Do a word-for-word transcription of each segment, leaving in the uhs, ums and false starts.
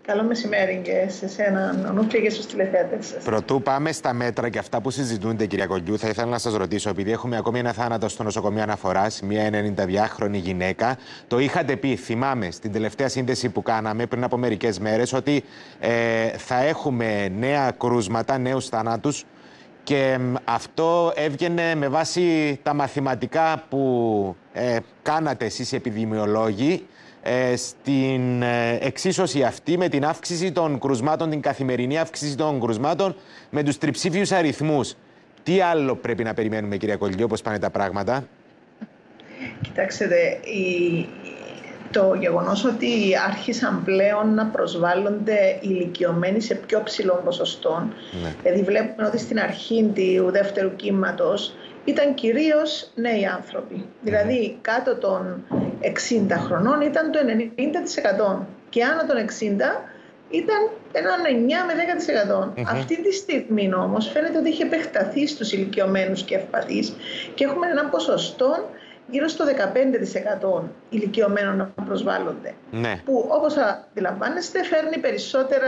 Καλό μεσημέρι και σε εσένα, Νονούφια, και στους τηλεθεατές σας. Πρωτού πάμε στα μέτρα και αυτά που συζητούνται, κυρία Κολλιού, θα ήθελα να σας ρωτήσω, επειδή έχουμε ακόμη ένα θάνατο στο νοσοκομείο αναφοράς, μια ενενηνταδυάχρονη γυναίκα. Το είχατε πει, θυμάμαι, στην τελευταία σύνδεση που κάναμε πριν από μερικές μέρες, ότι ε, θα έχουμε νέα κρούσματα, νέους θανάτους. Και αυτό έβγαινε με βάση τα μαθηματικά που ε, κάνατε εσείς οι επιδημιολόγοι, ε, στην ε, εξίσωση αυτή με την αύξηση των κρουσμάτων, την καθημερινή αύξηση των κρουσμάτων με τους τριψήφιους αριθμούς. Τι άλλο πρέπει να περιμένουμε, κυρία Κολλιού, πώς πάνε τα πράγματα? Κοιτάξτε, η... το γεγονός ότι άρχισαν πλέον να προσβάλλονται ηλικιωμένοι σε πιο ψηλών ποσοστών, ναι. Δηλαδή βλέπουμε ότι στην αρχή του δεύτερου κύματος ήταν κυρίως νέοι άνθρωποι. Mm-hmm. Δηλαδή κάτω των εξήντα χρονών ήταν το ενενήντα τοις εκατό και άνω των εξήντα ήταν έναν εννιά με δέκα τοις εκατό. Mm-hmm. Αυτή τη στιγμή όμως φαίνεται ότι έχει επεκταθεί στους ηλικιωμένους και ευπαθείς και έχουμε έναν ποσοστό γύρω στο δεκαπέντε τοις εκατό ηλικιωμένων να προσβάλλονται. Ναι. Που, όπως αντιλαμβάνεστε, φέρνει περισσότερα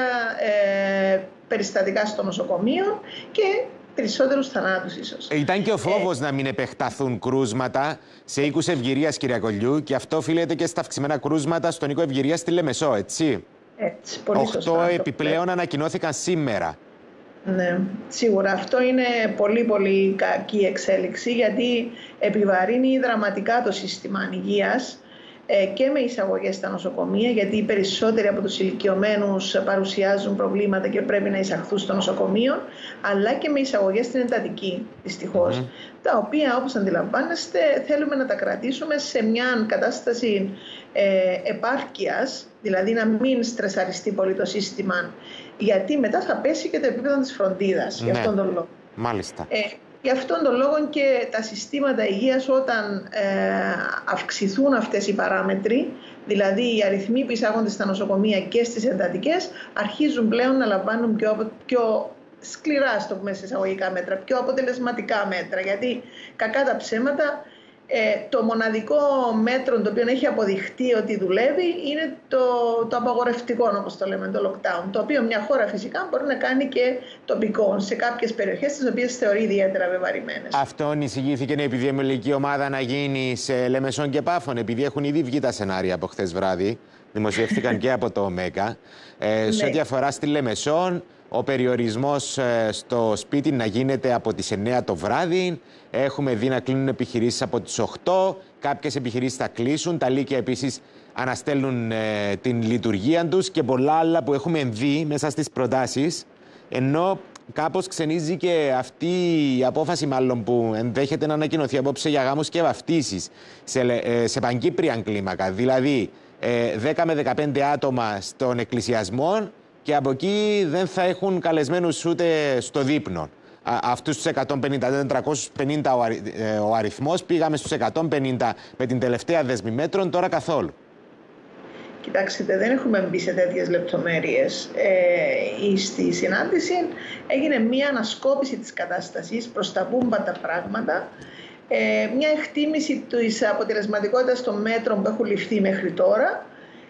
ε, περιστατικά στο νοσοκομείο και περισσότερους θανάτους ίσως. Ήταν και ο φόβος ε... να μην επεκταθούν κρούσματα σε οίκους ευγυρίας, κυρία Κολλιού, και αυτό οφείλεται και στα αυξημένα κρούσματα στον οίκο ευγυρίας στη Λεμεσό, έτσι? Έτσι, πολύ Οχτώ σωστά. επιπλέον ανακοινώθηκαν σήμερα. Ναι, σίγουρα αυτό είναι πολύ πολύ κακή εξέλιξη, γιατί επιβαρύνει δραματικά το σύστημα υγείας ε, και με εισαγωγές στα νοσοκομεία, γιατί οι περισσότεροι από τους ηλικιωμένους παρουσιάζουν προβλήματα και πρέπει να εισαχθούν στο νοσοκομείο, αλλά και με εισαγωγές στην εντατική, δυστυχώς, mm. τα οποία, όπως αντιλαμβάνεστε, θέλουμε να τα κρατήσουμε σε μια κατάσταση ε, επάρκειας, δηλαδή να μην στρεσαριστεί πολύ το σύστημα, γιατί μετά θα πέσει και το επίπεδο της φροντίδας. Ναι, για αυτόν τον λόγο. Μάλιστα. Ε, γι' αυτόν τον λόγο και τα συστήματα υγείας, όταν ε, αυξηθούν αυτές οι παράμετροι, δηλαδή οι αριθμοί που εισάγονται στα νοσοκομεία και στις εντατικές, αρχίζουν πλέον να λαμβάνουν πιο, πιο σκληρά, στο πούμε, σε εισαγωγικά μέτρα, πιο αποτελεσματικά μέτρα. Γιατί κακά τα ψέματα, Ε, το μοναδικό μέτρο το οποίο έχει αποδειχτεί ότι δουλεύει είναι το, το απαγορευτικό, όπως το λέμε, το lockdown, το οποίο μια χώρα φυσικά μπορεί να κάνει και τοπικό σε κάποιες περιοχές τις οποίες θεωρεί ιδιαίτερα βεβαρημένες. Αυτό εισηγήθηκε η επιδημιολογική ομάδα να γίνει σε Λεμεσόν και Πάφων, επειδή έχουν ήδη βγει τα σενάρια από χθες βράδυ, δημοσιεύτηκαν και από το ΟΜΕΚΑ. Ε, ναι. Σε ό,τι αφορά στη Λεμεσόν, ο περιορισμός στο σπίτι να γίνεται από τις εννιά το βράδυ. Έχουμε δει να κλείνουν επιχειρήσεις από τις οκτώ. Κάποιες επιχειρήσεις θα κλείσουν. Τα λύκεια επίσης αναστέλνουν ε, την λειτουργία τους και πολλά άλλα που έχουμε δει μέσα στις προτάσεις. Ενώ κάπως ξενίζει και αυτή η απόφαση, μάλλον, που ενδέχεται να ανακοινωθεί απόψε για γάμους και βαφτίσεις σε, ε, σε παγκύπρια κλίμακα. Δηλαδή ε, δέκα με δεκαπέντε άτομα στον εκκλησιασμό, και από εκεί δεν θα έχουν καλεσμένους ούτε στο δείπνο. Αυτούς τους εκατόν πενήντα, τετρακόσιους πενήντα ο, αρι, ε, ο αριθμός, πήγαμε στους εκατόν πενήντα με την τελευταία δέσμη μέτρων, τώρα καθόλου. Κοιτάξτε, δεν έχουμε μπει σε τέτοιες λεπτομέρειες. Ε, στη συνάντηση έγινε μία ανασκόπηση της κατάστασης, προς τα πού πάνε τα πράγματα, ε, μια εκτίμηση της αποτελεσματικότητας των μέτρων που έχουν ληφθεί μέχρι τώρα,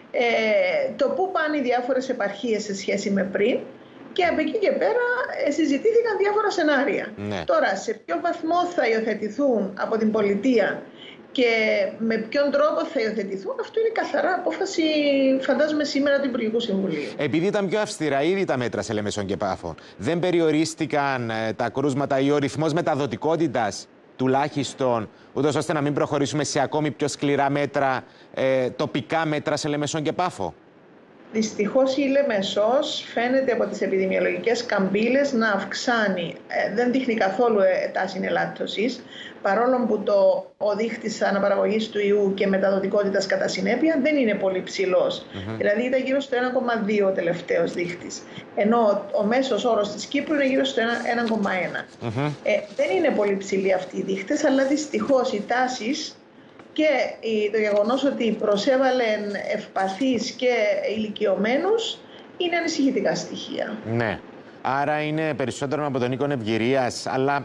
Ε, το πού πάνε οι διάφορες επαρχίες σε σχέση με πριν, και από εκεί και πέρα ε, συζητήθηκαν διάφορα σενάρια. Ναι. Τώρα, σε ποιο βαθμό θα υιοθετηθούν από την πολιτεία και με ποιον τρόπο θα υιοθετηθούν, αυτό είναι καθαρά απόφαση, φαντάζομαι, σήμερα του Υπουργικού Συμβουλίου. Επειδή ήταν πιο αυστηρά ήδη τα μέτρα σε Λεμεσόν και Πάφων, δεν περιορίστηκαν ε, τα κρούσματα ή ο ρυθμός μεταδοτικότητας τουλάχιστον, ούτως ώστε να μην προχωρήσουμε σε ακόμη πιο σκληρά μέτρα, ε, τοπικά μέτρα σε Λεμεσόν και Πάφο? Δυστυχώς η Λεμεσός φαίνεται από τις επιδημιολογικές καμπύλες να αυξάνει. Ε, δεν δείχνει καθόλου ε, τάση ενελάκτωσης, παρόλο που το, ο δείχτης αναπαραγωγής του ιού και μεταδοτικότητας κατά συνέπεια δεν είναι πολύ ψηλός. Mm-hmm. Δηλαδή ήταν γύρω στο ένα κόμμα δύο ο τελευταίος δείχτης. Ενώ ο μέσος όρος της Κύπρου είναι γύρω στο ένα κόμμα ένα. Mm-hmm. Ε, δεν είναι πολύ ψηλοί αυτοί οι δείχτες, αλλά δυστυχώς οι τάσεις και το γεγονός ότι προσέβαλεν ευπαθείς και ηλικιωμένους είναι ανησυχητικά στοιχεία. Ναι. Άρα είναι περισσότερο από τον οίκο ευγυρίας, αλλά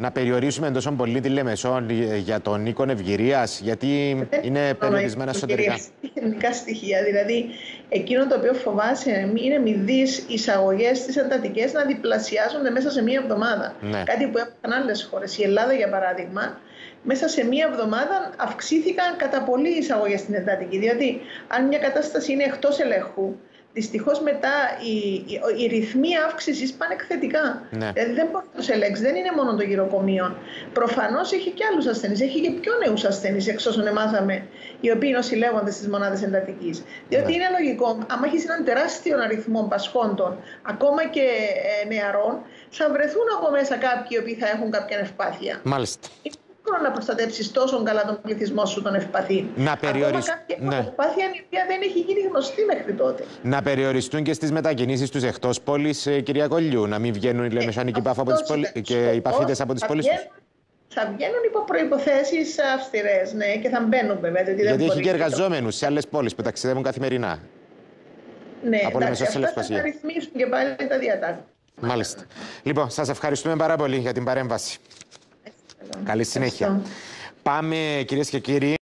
να περιορίσουμε τόσο πολύ τη Λεμεσό για τον οίκον ευγυρίας, γιατί είναι περιορισμένα εσωτερικά. Γενικά στοιχεία. Δηλαδή, εκείνο το οποίο φοβάσαι είναι μη δεις εισαγωγές στις εντατικές να διπλασιάζονται μέσα σε μία εβδομάδα. Ναι. Κάτι που έχουν άλλες χώρες. Η Ελλάδα, για παράδειγμα, μέσα σε μία εβδομάδα αυξήθηκαν κατά πολύ οι εισαγωγές στην εντατική. Διότι αν μια κατάσταση είναι εκτός ελέγχου, δυστυχώς μετά οι, οι, οι ρυθμοί αύξησης πάνε εκθετικά. Ναι. Δηλαδή δεν μπορεί να τους ελέγξει, δεν είναι μόνο το γυροκομείο. Προφανώς έχει και άλλους ασθενείς, έχει και πιο νέους ασθενείς, εξ όσων μάθαμε, οι οποίοι νοσηλεύονται στις μονάδες εντατικής. Διότι ναι. είναι λογικό, άμα έχεις έναν τεράστιο αριθμό πασχόντων, ακόμα και ε, νεαρών, θα βρεθούν από μέσα κάποιοι οι οποίοι θα έχουν κάποια ευπάθεια. Μάλιστα. Να προστατεύσεις τόσο καλά τον πληθυσμό σου, τον ευπαθή. Να περιοριστούν. Ακόμα κάποια ευπάθεια η οποία δεν έχει γίνει γνωστή μέχρι τότε. Να περιοριστούν και στις μετακινήσεις τους εκτός πόλης, κυρία Κολλιού. Να μην βγαίνουν οι λεμεσανικοί πάφοι και οι παφίτες από τις πόλεις τους. Θα βγαίνουν υπό προϋποθέσεις αυστηρές, ναι, και θα μπαίνουν βέβαια. Γιατί δεν έχει και εργαζόμενους σε άλλες πόλεις που ταξιδεύουν καθημερινά. Ναι, εντάξει, αυτά θα ρυθμίσουν και πάλι τα διατάγματα. Μάλιστα. Λοιπόν, σας ευχαριστούμε πάρα πολύ για την παρέμβαση. Καλή συνέχεια. Πάμε, κυρίες και κύριοι.